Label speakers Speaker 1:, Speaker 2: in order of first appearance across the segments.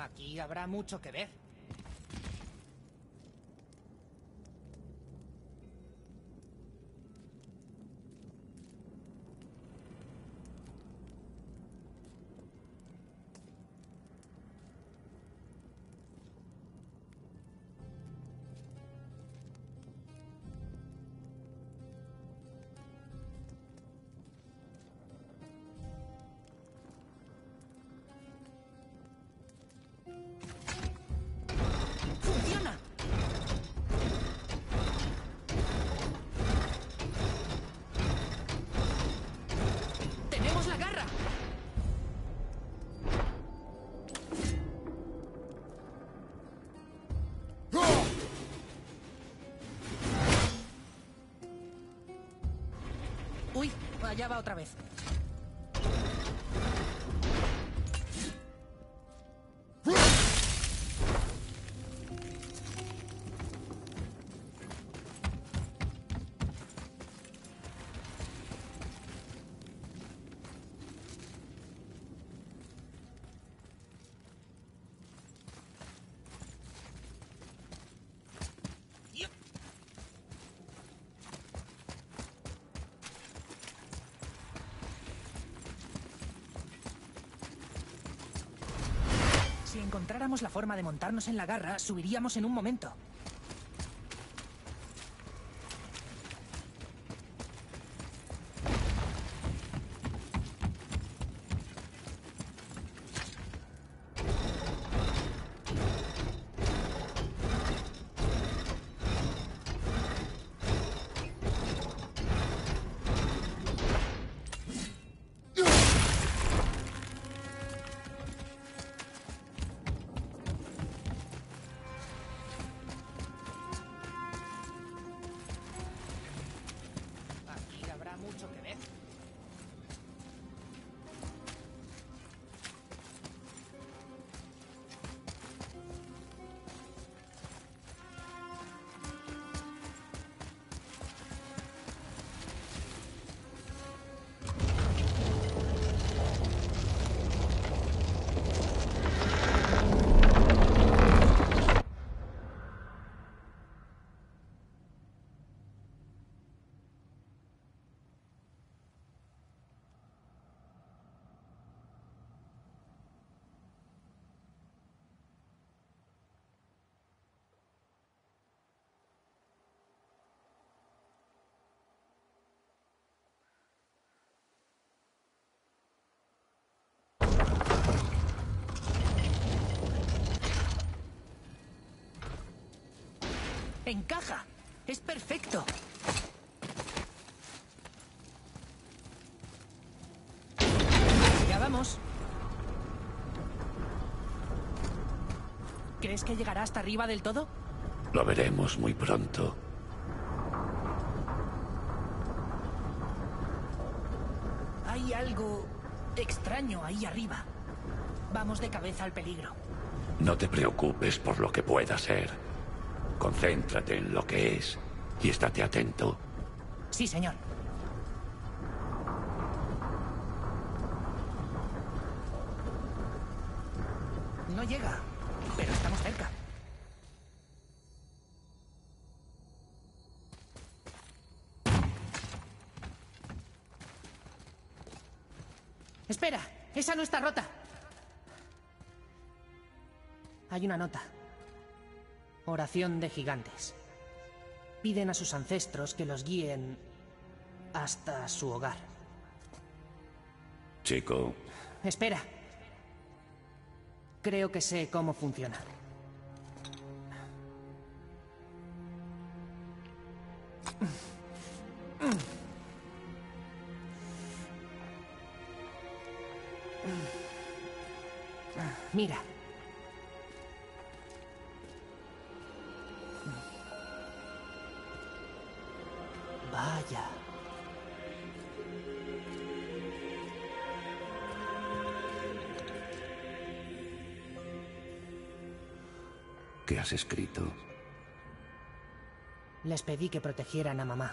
Speaker 1: Aquí habrá mucho que ver. ¡Funciona! ¡Tenemos la garra! Uy, allá va otra vez. Si encontráramos la forma de montarnos en la garra, subiríamos en un momento. Aquí habrá mucho que ver. ¡Encaja! ¡Es perfecto! Ya vamos. ¿Crees que llegará hasta arriba del todo?
Speaker 2: Lo veremos muy pronto.
Speaker 1: Hay algo extraño ahí arriba. Vamos de cabeza al peligro.
Speaker 2: No te preocupes por lo que pueda ser. Concéntrate en lo que es y estate atento.
Speaker 1: Sí, señor. No llega, pero estamos cerca. Espera, esa no está rota. Hay una nota. Oración de gigantes. Piden a sus ancestros que los guíen hasta su hogar.
Speaker 2: Chico,
Speaker 1: Espera. Creo que sé cómo funciona. Mira. Vaya.
Speaker 2: ¿qué has escrito?
Speaker 1: Les pedí que protegieran a mamá.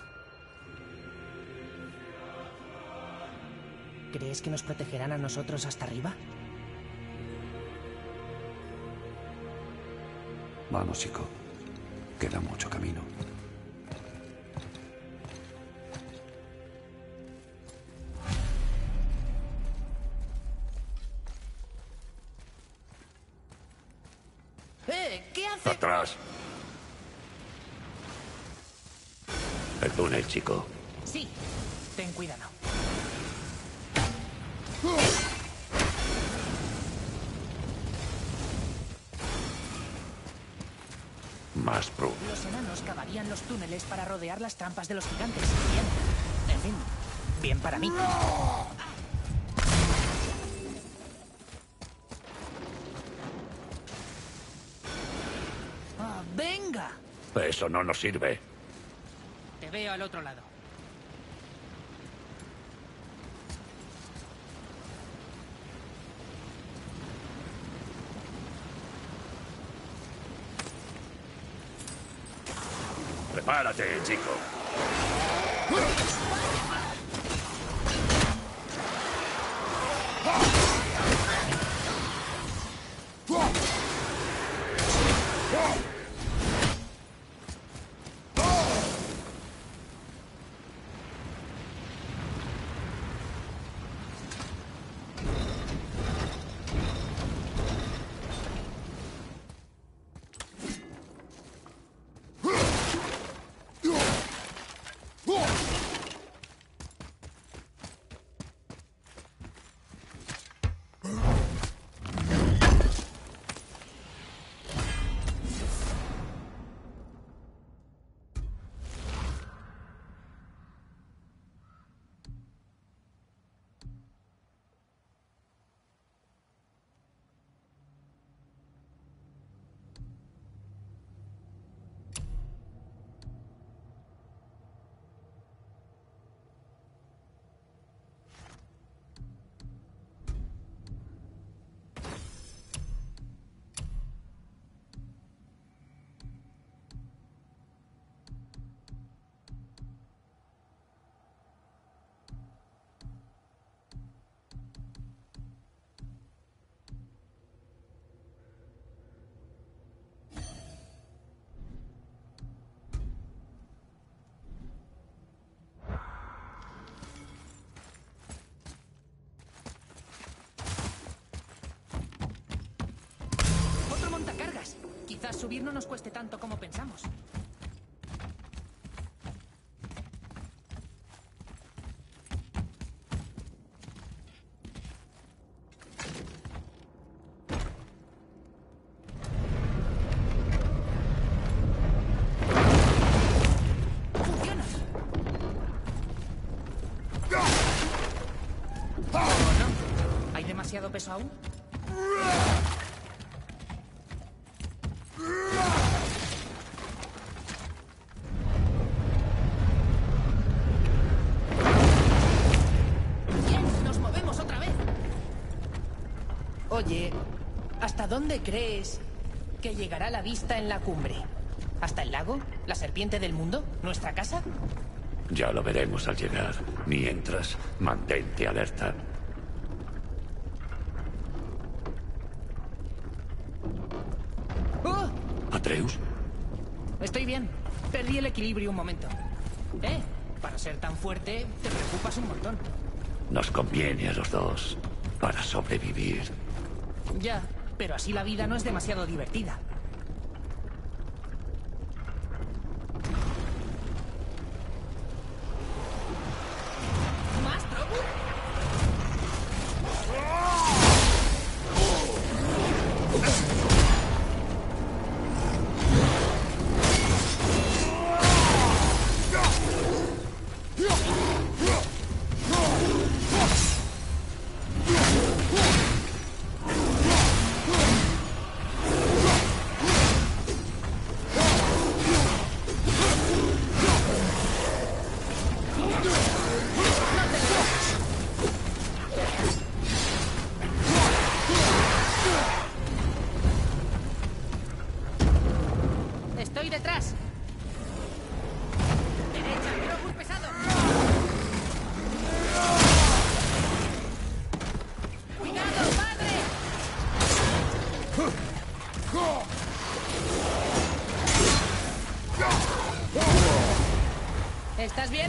Speaker 1: ¿Crees que nos protegerán a nosotros hasta arriba?
Speaker 2: Vamos, chico. Queda mucho camino.
Speaker 1: ¿Qué hace?
Speaker 2: ¡Atrás! El túnel, chico.
Speaker 1: Sí, ten cuidado.
Speaker 2: Más pro.
Speaker 1: Los enanos cavarían los túneles para rodear las trampas de los gigantes. Bien. En fin, bien para mí. ¡Ah, venga!
Speaker 2: Eso no nos sirve.
Speaker 1: Te veo al otro lado.
Speaker 2: Prepárate, chico.
Speaker 1: Quizás subir no nos cueste tanto como pensamos. ¡Funciona! ¿O no? ¿Hay demasiado peso aún? Oye, ¿hasta dónde crees que llegará la vista en la cumbre? ¿Hasta el lago? ¿La serpiente del mundo? ¿Nuestra casa?
Speaker 2: Ya lo veremos al llegar. Mientras, mantente alerta.
Speaker 1: ¡Oh!
Speaker 2: ¿Atreus?
Speaker 1: Estoy bien. Perdí el equilibrio un momento. Para ser tan fuerte, te preocupas un montón.
Speaker 2: Nos conviene a los dos para sobrevivir.
Speaker 1: Ya, pero así la vida no es demasiado divertida. ¿Más Drogu? Estoy detrás. Derecha, Grogu pesado. ¡Cuidado, padre! ¿Estás bien?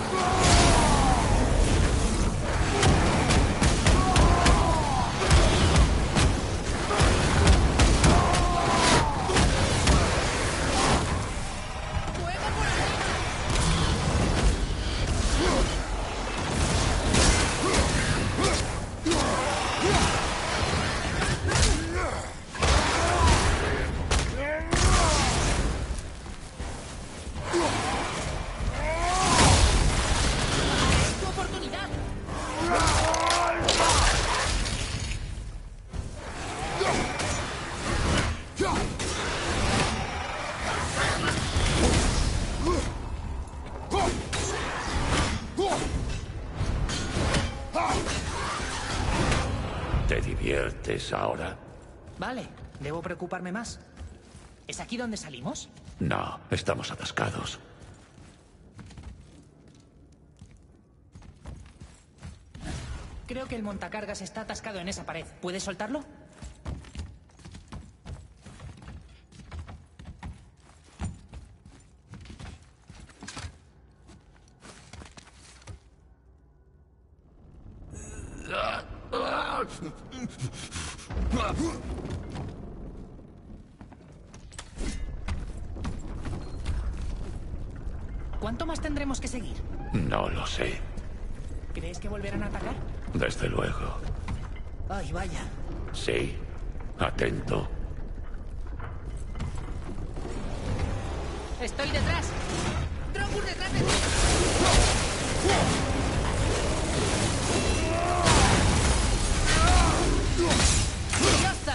Speaker 2: ¿Te diviertes ahora?
Speaker 1: Vale, debo preocuparme más. ¿Es aquí donde salimos?
Speaker 2: No, estamos atascados.
Speaker 1: Creo que el montacargas está atascado en esa pared. ¿Puedes soltarlo? ¿Cuánto más tendremos que seguir?
Speaker 2: No lo sé.
Speaker 1: ¿Crees que volverán a atacar?
Speaker 2: Desde luego.
Speaker 1: Ay, vaya.
Speaker 2: Sí. Atento.
Speaker 1: ¡Estoy detrás! ¡Drogur detrás de ti! ¡Ya está!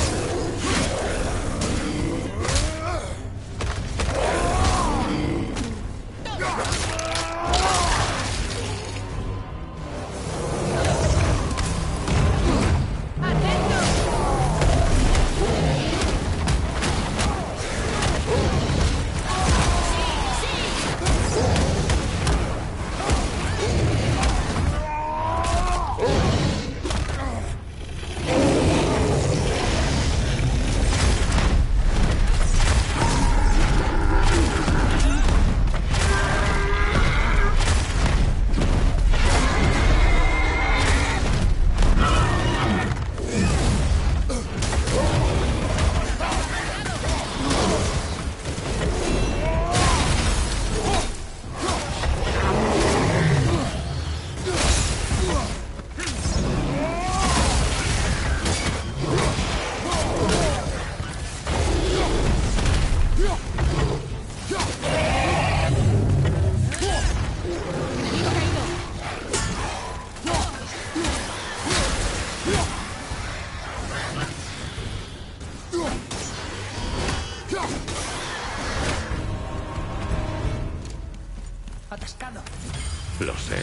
Speaker 1: Atascado.
Speaker 2: Lo sé.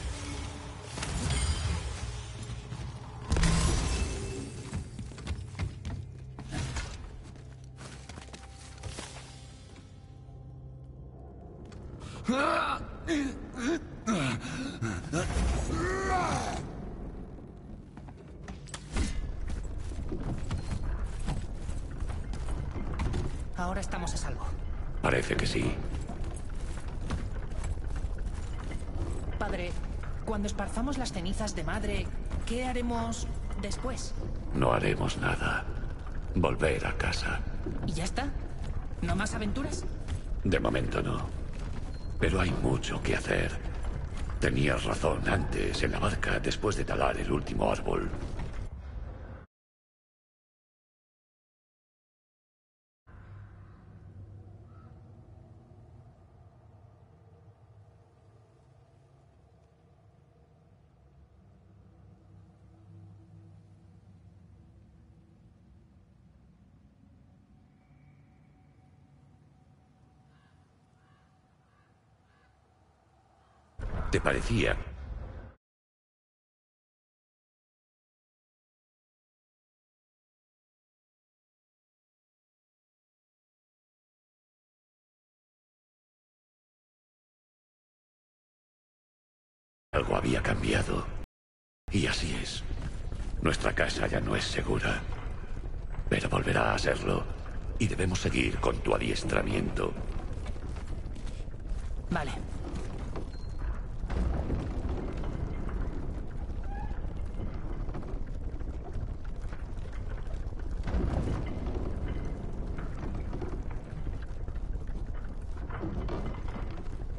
Speaker 1: Ahora estamos a salvo.
Speaker 2: Parece que sí.
Speaker 1: Padre, cuando esparzamos las cenizas de madre, ¿qué haremos después?
Speaker 2: No haremos nada. Volver a casa.
Speaker 1: ¿Y ya está? ¿No más aventuras?
Speaker 2: De momento no. Pero hay mucho que hacer. Tenías razón antes en la barca después de talar el último árbol. ¿Te parecía? Algo había cambiado. Y así es. Nuestra casa ya no es segura. Pero volverá a serlo. Y debemos seguir con tu adiestramiento.
Speaker 1: Vale.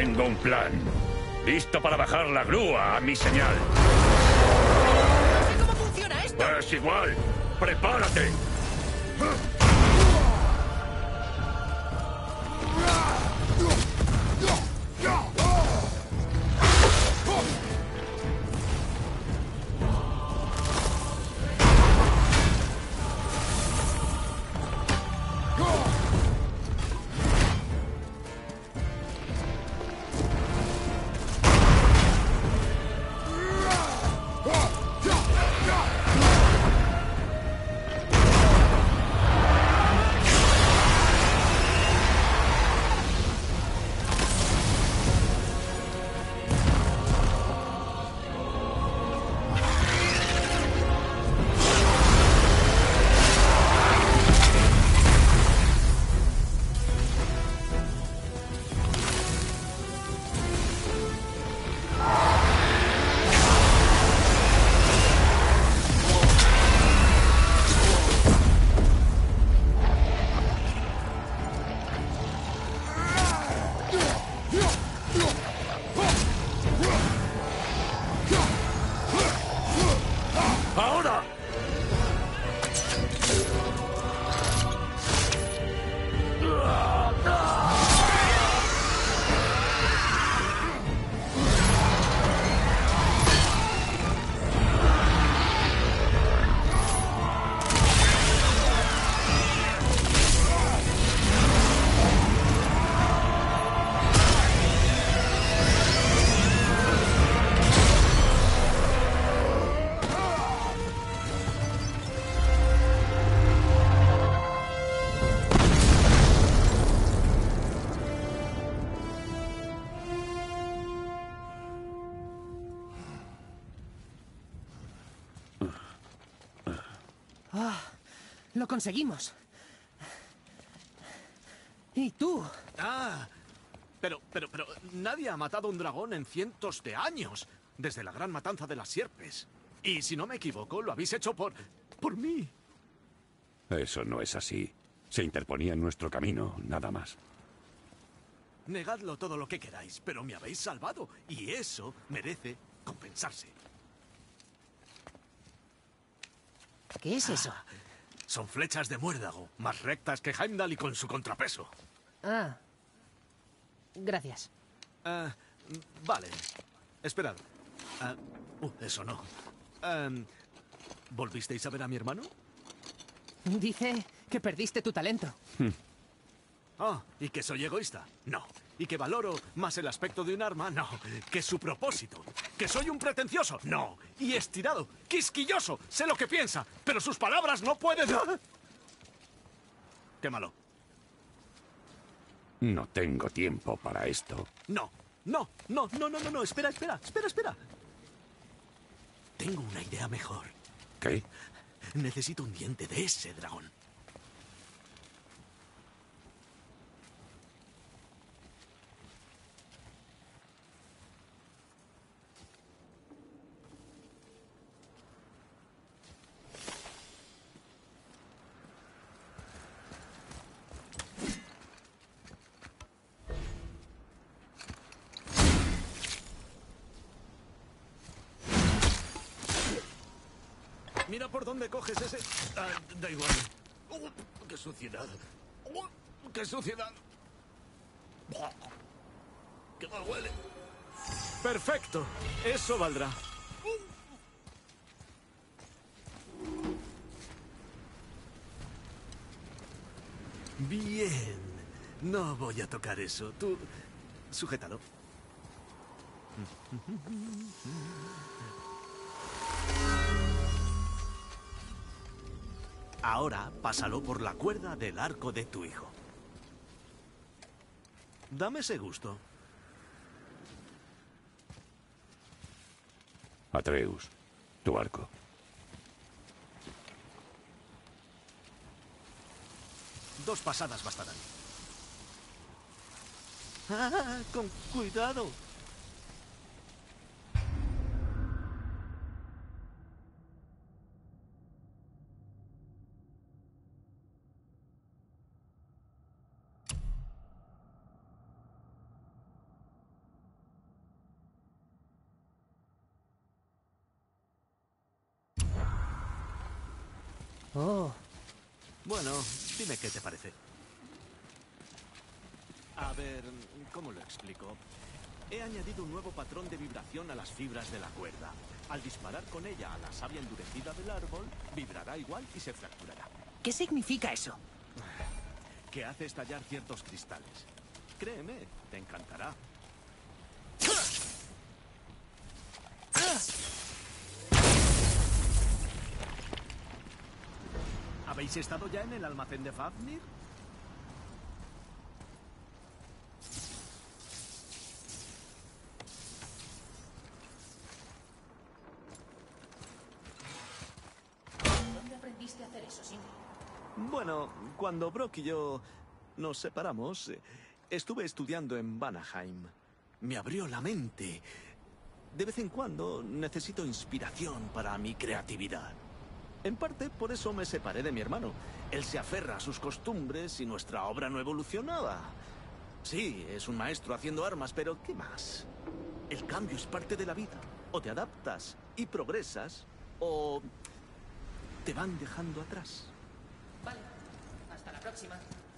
Speaker 2: Tengo un plan. Listo para bajar la grúa a mi señal.
Speaker 1: No sé cómo funciona esto.
Speaker 2: Pues igual. ¡Prepárate! ¡Ahora!
Speaker 1: Lo conseguimos. ¿Y tú?
Speaker 3: Ah, pero nadie ha matado un dragón en cientos de años, desde la gran matanza de las sierpes. Y si no me equivoco, lo habéis hecho por mí.
Speaker 2: Eso no es así. Se interponía en nuestro camino, nada más.
Speaker 3: Negadlo todo lo que queráis, pero me habéis salvado, y eso merece compensarse.
Speaker 1: ¿Qué es eso?
Speaker 3: Son flechas de muérdago, más rectas que Heimdall y con su contrapeso.
Speaker 1: Ah. Gracias.
Speaker 3: Vale. Esperad. Eso no. ¿Volvisteis a ver a mi hermano?
Speaker 1: Dice que perdiste tu talento.
Speaker 3: ¿Y que soy egoísta? No. ¿Y que valoro más el aspecto de un arma? No. ¿Que su propósito? ¿Que soy un pretencioso? No. Y estirado, quisquilloso, sé lo que piensa, pero sus palabras no pueden... Quémalo.
Speaker 2: No tengo tiempo para esto.
Speaker 3: No. Espera. Tengo una idea mejor.
Speaker 2: ¿Qué?
Speaker 3: Necesito un diente de ese dragón. Mira por dónde coges ese... da igual. ¡Qué suciedad! ¡Qué suciedad! ¡Qué mal huele! ¡Perfecto! Eso valdrá. Bien. No voy a tocar eso. Tú... sujétalo. Ahora pásalo por la cuerda del arco de tu hijo. Dame ese gusto.
Speaker 2: Atreus, tu arco.
Speaker 3: Dos pasadas bastarán. Con cuidado.
Speaker 1: Oh.
Speaker 3: Bueno, dime qué te parece. A ver, ¿cómo lo explico? He añadido un nuevo patrón de vibración a las fibras de la cuerda. Al disparar con ella a la savia endurecida del árbol, vibrará igual y se fracturará.
Speaker 1: ¿Qué significa eso?
Speaker 3: Que hace estallar ciertos cristales. Créeme, te encantará. ¿Habéis estado ya en el almacén de Fafnir?
Speaker 1: ¿Dónde aprendiste a hacer eso, Sindri?
Speaker 3: Bueno, cuando Brock y yo nos separamos, estuve estudiando en Vanaheim. Me abrió la mente. De vez en cuando necesito inspiración para mi creatividad. En parte por eso me separé de mi hermano. Él se aferra a sus costumbres y nuestra obra no evolucionaba. Sí, es un maestro haciendo armas, pero ¿qué más? El cambio es parte de la vida. O te adaptas y progresas, o te van dejando atrás.
Speaker 1: Vale. Hasta la próxima.